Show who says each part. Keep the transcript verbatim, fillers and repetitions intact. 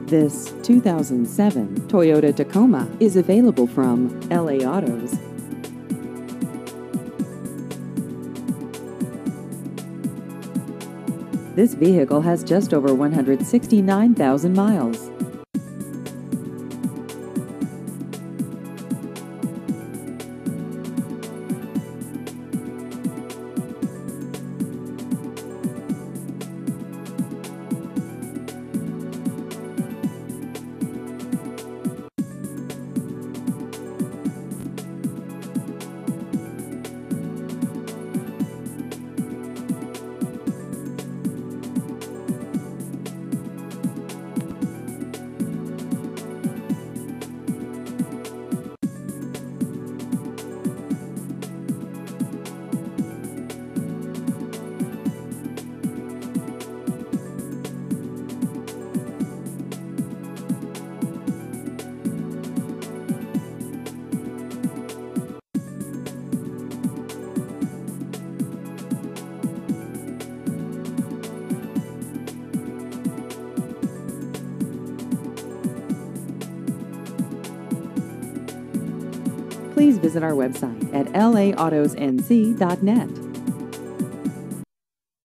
Speaker 1: This two thousand seven Toyota Tacoma is available from L A Autos. This vehicle has just over one hundred sixty-nine thousand miles. Please visit our website at L A autos N C dot net.